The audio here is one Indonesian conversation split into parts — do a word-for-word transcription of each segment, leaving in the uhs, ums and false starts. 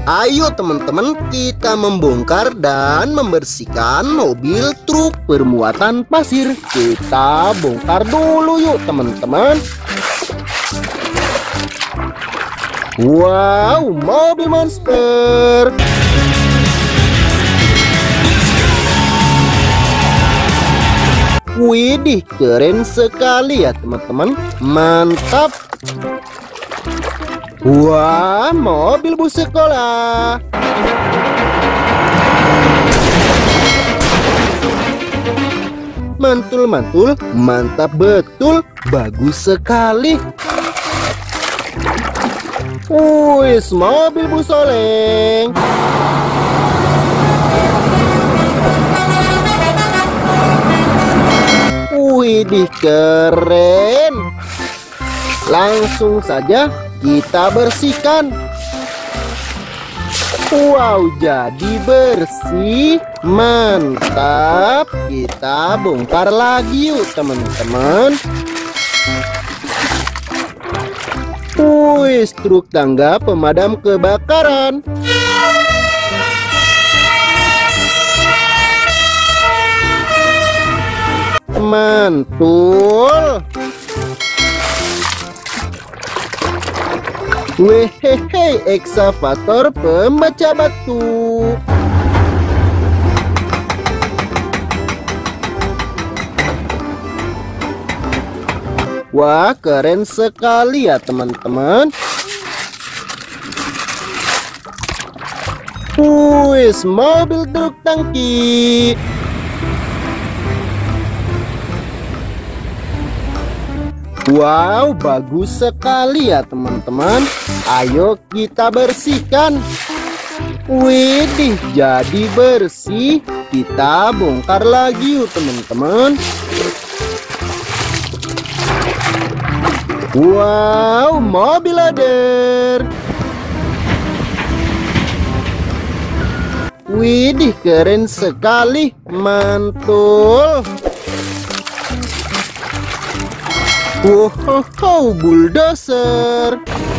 Ayo teman-teman, kita membongkar dan membersihkan mobil truk bermuatan pasir. Kita bongkar dulu yuk teman-teman. Wow, mobil monster. Widih, keren sekali ya teman-teman. Mantap. Wah, mobil bus sekolah. Mantul-mantul, mantap betul, bagus sekali. Wih, mobil bus oleng. Widih, keren. Langsung saja kita bersihkan. Wow, jadi bersih. Mantap. Kita bongkar lagi yuk teman-teman. Wih, truk tangga pemadam kebakaran. Mantul. Wehehe, ekskavator pembaca batu. Wah, keren sekali ya teman-teman. Wih, mobil truk tangki. Wow, bagus sekali ya teman-teman. Ayo kita bersihkan. Widih, jadi bersih. Kita bongkar lagi yuk teman-teman. Wow, mobil loader. Widih, keren sekali. Mantul. Wow, bulldozer.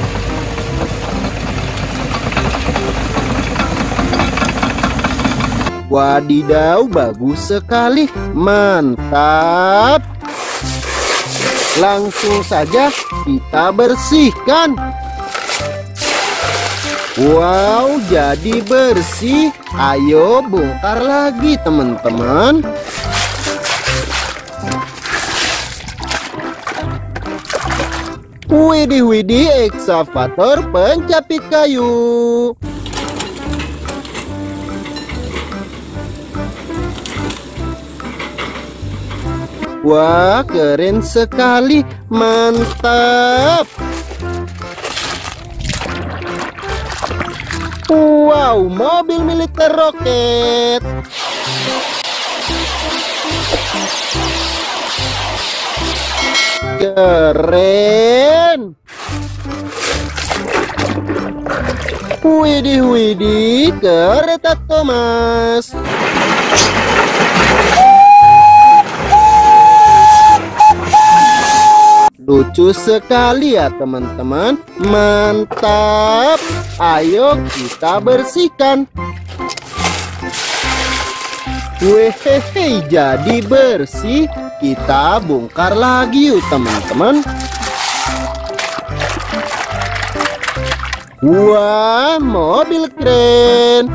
Wadidaw, bagus sekali. Mantap. Langsung saja kita bersihkan. Wow, jadi bersih. Ayo bongkar lagi teman-teman. Widih, widih, ekskavator pencapit kayu. Wah, keren sekali. Mantap. Wow, mobil militer roket. Keren. Widih, widih, kereta Thomas. Lucu sekali ya teman-teman. Mantap. Ayo kita bersihkan. Wehehe, jadi bersih. Kita bongkar lagi yuk teman-teman. Wah, mobil keren.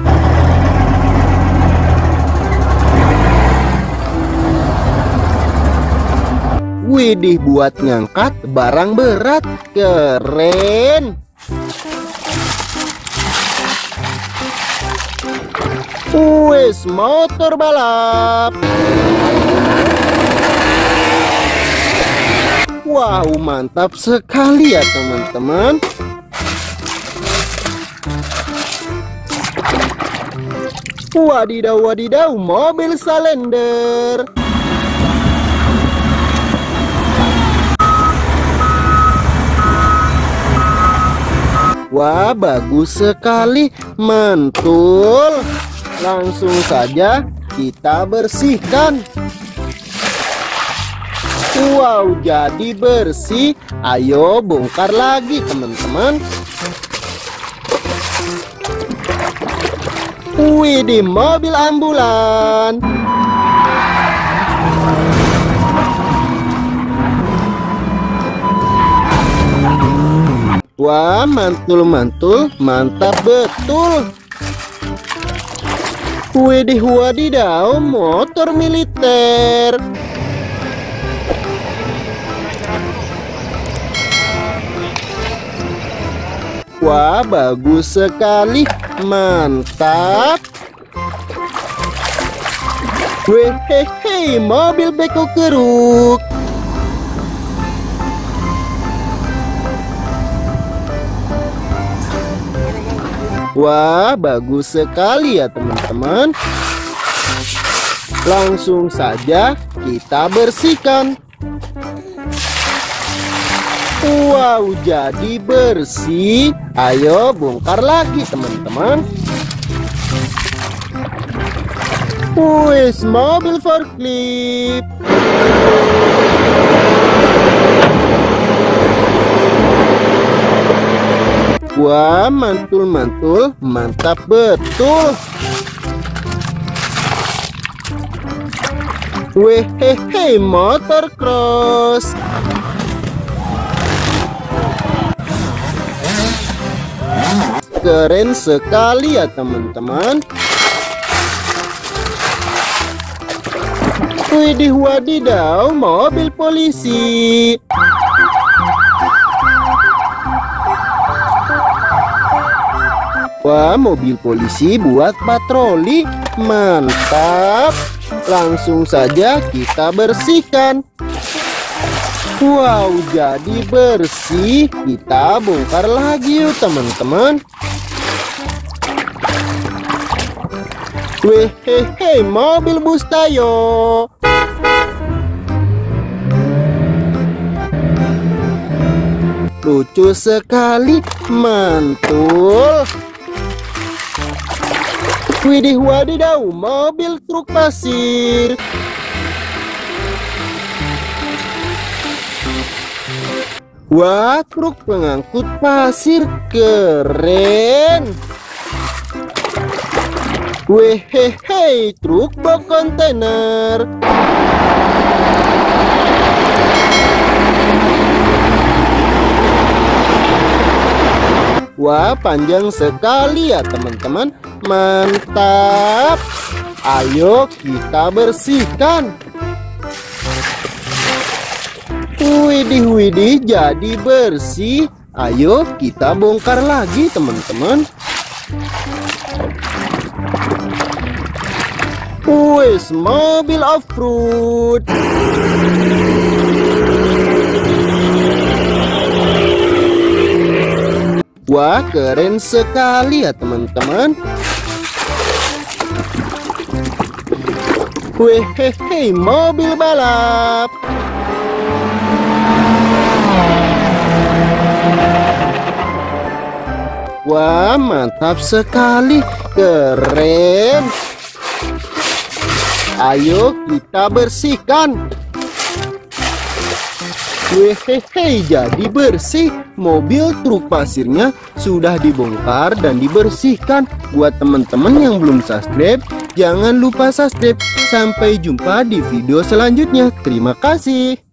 Widih, buat ngangkat barang berat. Keren. Wes, motor balap. Wow, mantap sekali ya teman-teman. Wadidaw, wadidaw, mobil salender. Wah, bagus sekali. Mantul. Langsung saja kita bersihkan. Wow, jadi bersih. Ayo bongkar lagi teman-teman. Widih, mobil ambulan. Wah, mantul-mantul, mantap betul. Widih wadidaw, motor militer. Wah, bagus sekali, mantap. Wehehe, mobil beko keruk. Wah, bagus sekali ya teman-teman. Langsung saja kita bersihkan. Wow, jadi bersih. Ayo bongkar lagi teman-teman. Wis, mobil forklift. Wah, mantul-mantul, mantap betul. Wehehe, motor cross. Keren sekali ya teman-teman. Widih wadidaw, mobil polisi. Wah, mobil polisi buat patroli. Mantap. Langsung saja kita bersihkan. Wow, jadi bersih. Kita bongkar lagi yuk teman-teman. Wehehe, mobil bus Tayo. Lucu sekali, mantul. Widih wadidaw, mobil truk pasir. Wah, truk pengangkut pasir, keren. Wehehe, truk box kontainer. Wah, panjang sekali ya teman-teman. Mantap. Ayo kita bersihkan. Widih widih, jadi bersih. Ayo kita bongkar lagi teman-teman. Wes, mobil off-road. Wah, keren sekali ya teman-teman. Wehehe, mobil balap. Wah, mantap sekali, keren. Ayo kita bersihkan. Wehehe, jadi bersih. Mobil truk pasirnya sudah dibongkar dan dibersihkan. Buat teman-teman yang belum subscribe, jangan lupa subscribe. Sampai jumpa di video selanjutnya. Terima kasih.